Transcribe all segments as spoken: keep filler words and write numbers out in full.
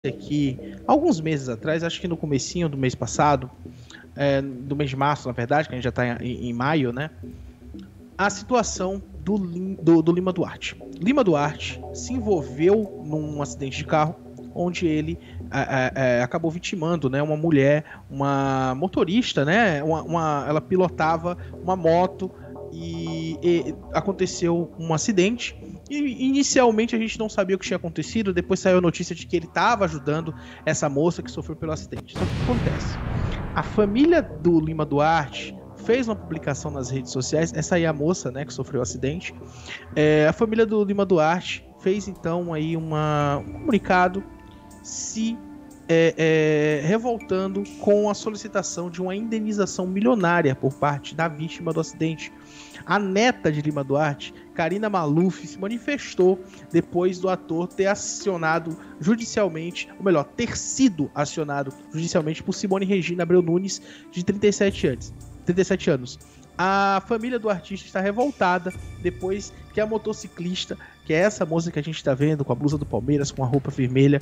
aqui, alguns meses atrás, acho que no comecinho do mês passado, é, do mês de março, na verdade, que a gente já está em, em maio, né? A situação do, do, do Lima Duarte. Lima Duarte se envolveu num acidente de carro, onde ele é, é, acabou vitimando, né, uma mulher, uma motorista, né? Uma, uma, ela pilotava uma moto e, e aconteceu um acidente. E inicialmente a gente não sabia o que tinha acontecido, depois saiu a notícia de que ele estava ajudando essa moça que sofreu pelo acidente. Só que o que acontece? A família do Lima Duarte fez uma publicação nas redes sociais, essa aí é a moça, né, que sofreu o acidente. É, a família do Lima Duarte fez então aí uma, um comunicado se é, é, revoltando com a solicitação de uma indenização milionária por parte da vítima do acidente. A neta de Lima Duarte, Karina Maluf, se manifestou depois do ator ter acionado judicialmente, ou melhor, ter sido acionado judicialmente por Simone Regina Abreu Nunes, de trinta e sete anos. trinta e sete anos. A família do artista está revoltada depois que a motociclista, que é essa moça que a gente está vendo, com a blusa do Palmeiras, com a roupa vermelha,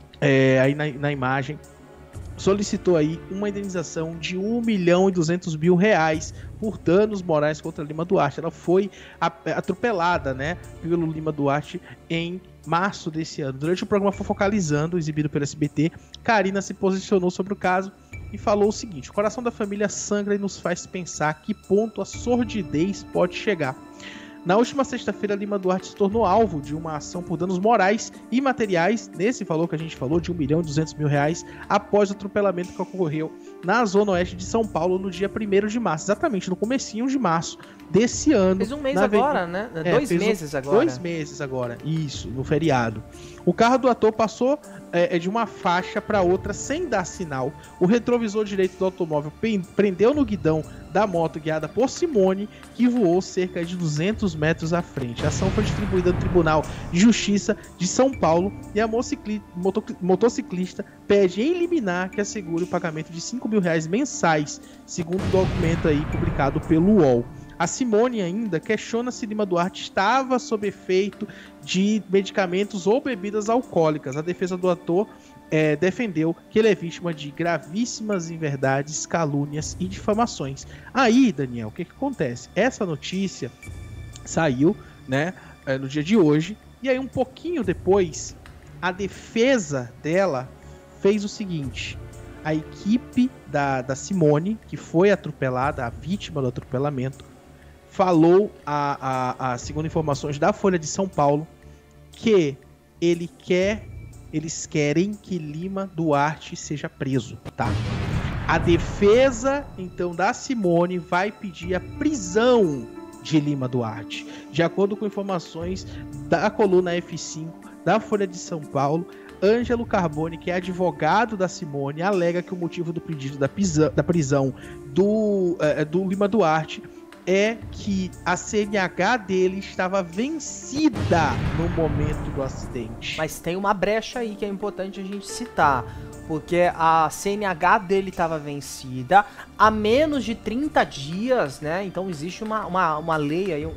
é, aí na, na imagem, solicitou aí uma indenização de um milhão e duzentos mil reais por danos morais contra Lima Duarte. Ela foi atropelada, né, pelo Lima Duarte em março desse ano. Durante o programa Fofocalizando, exibido pelo S B T, Karina se posicionou sobre o caso e falou o seguinte: o coração da família sangra e nos faz pensar que ponto a sordidez pode chegar. Na última sexta-feira, Lima Duarte se tornou alvo de uma ação por danos morais e materiais, nesse valor que a gente falou, de um milhão e duzentos mil reais, após o atropelamento que ocorreu na zona oeste de São Paulo no dia primeiro de março, exatamente no comecinho de março desse ano. Fez um mês agora, né? É, dois meses um, agora. Dois meses agora, isso, no feriado. O carro do ator passou é, de uma faixa para outra sem dar sinal. O retrovisor direito do automóvel prendeu no guidão da moto guiada por Simone, que voou cerca de duzentos metros à frente. A ação foi distribuída no Tribunal de Justiça de São Paulo e a motociclista pede em liminar que assegure o pagamento de cinco mil reais mensais, segundo o documento aí publicado pelo U O L. A Simone ainda questiona se Lima Duarte estava sob efeito de medicamentos ou bebidas alcoólicas. A defesa do ator é, defendeu que ele é vítima de gravíssimas inverdades, calúnias e difamações. Aí, Daniel, o que, que acontece? Essa notícia saiu, né, é, no dia de hoje, e aí um pouquinho depois, a defesa dela fez o seguinte: a equipe da, da Simone, que foi atropelada, a vítima do atropelamento, falou, a, a, a, segundo informações da Folha de São Paulo, que ele quer, eles querem que Lima Duarte seja preso, tá? A defesa, então, da Simone vai pedir a prisão de Lima Duarte. De acordo com informações da coluna F cinco da Folha de São Paulo, Ângelo Carboni, que é advogado da Simone, alega que o motivo do pedido da prisão, da prisão do, uh, do Lima Duarte é que a C N H dele estava vencida no momento do acidente. Mas tem uma brecha aí que é importante a gente citar, porque a C N H dele estava vencida há menos de trinta dias, né? Então existe uma, uma, uma lei aí, um,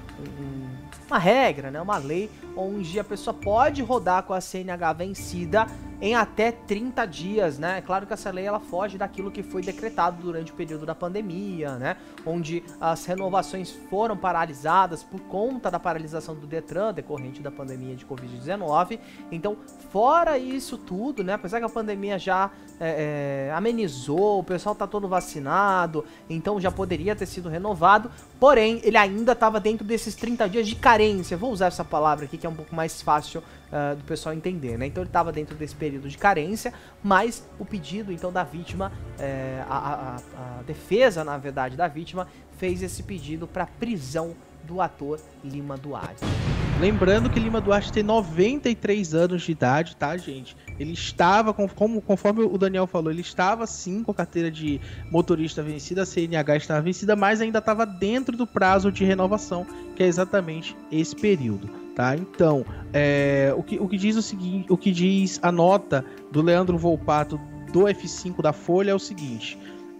um, uma regra, né? Uma lei onde a pessoa pode rodar com a C N H vencida em até trinta dias, né? É claro que essa lei ela foge daquilo que foi decretado durante o período da pandemia, né? Onde as renovações foram paralisadas por conta da paralisação do Detran decorrente da pandemia de covid dezenove. Então, fora isso tudo, né? Apesar que a pandemia já é, é, amenizou, o pessoal tá todo vacinado, então já poderia ter sido renovado, porém, ele ainda estava dentro desses trinta dias de carência. Vou usar essa palavra aqui que é um pouco mais fácil uh, do pessoal entender, né? Então ele estava dentro desse período de carência, mas o pedido então da vítima, é, a, a, a defesa na verdade da vítima fez esse pedido para prisão do ator Lima Duarte. Lembrando que Lima Duarte tem noventa e três anos de idade, tá, gente? Ele estava, como, conforme o Daniel falou, ele estava sim com a carteira de motorista vencida, a C N H estava vencida, mas ainda estava dentro do prazo de renovação, que é exatamente esse período, tá? Então, é, o, que, o que diz o seguinte, o que diz a nota do Leandro Volpato do F cinco da Folha é o seguinte: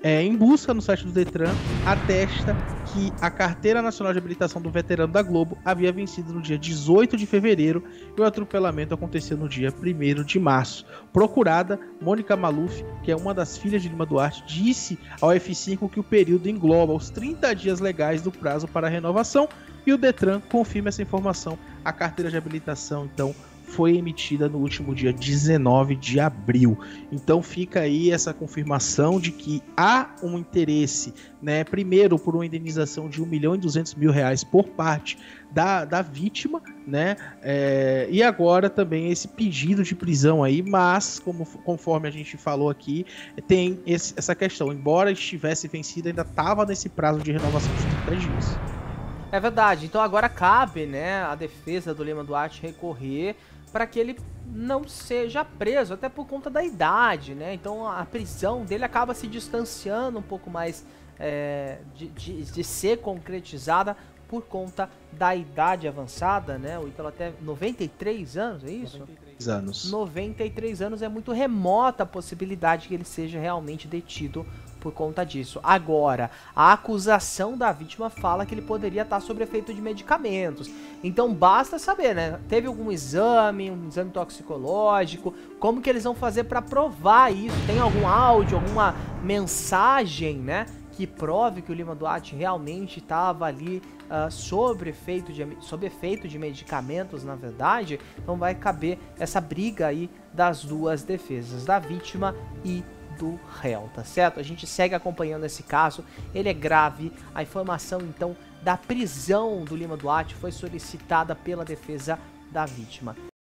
é, em busca no site do Detran, atesta que a Carteira Nacional de Habilitação do Veterano da Globo havia vencido no dia dezoito de fevereiro e o atropelamento aconteceu no dia primeiro de março. Procurada, Mônica Maluf, que é uma das filhas de Lima Duarte, disse ao F cinco que o período engloba os trinta dias legais do prazo para a renovação e o Detran confirma essa informação. A carteira de habilitação, então, foi emitida no último dia dezenove de abril. Então fica aí essa confirmação de que há um interesse, né, primeiro por uma indenização de um milhão e duzentos mil reais por parte da, da vítima, né, é, e agora também esse pedido de prisão aí, mas como, conforme a gente falou aqui, tem esse, essa questão, embora estivesse vencida, ainda estava nesse prazo de renovação de trinta dias. É verdade, então agora cabe, né, a defesa do Lima Duarte recorrer para que ele não seja preso, até por conta da idade, né? Então a prisão dele acaba se distanciando um pouco mais é, de, de, de ser concretizada por conta da idade avançada, né? O Ítalo até noventa e três anos, é isso? noventa e três anos. noventa e três anos, é muito remota a possibilidade que ele seja realmente detido por conta disso. Agora, a acusação da vítima fala que ele poderia estar sob efeito de medicamentos. Então basta saber, né? Teve algum exame, um exame toxicológico, como que eles vão fazer para provar isso? Tem algum áudio, alguma mensagem, né, que prove que o Lima Duarte realmente estava ali uh, sob efeito de, sob efeito de medicamentos, na verdade? Então vai caber essa briga aí das duas defesas, da vítima e do réu, tá certo? A gente segue acompanhando esse caso, ele é grave. A informação, então, da prisão do Lima Duarte foi solicitada pela defesa da vítima.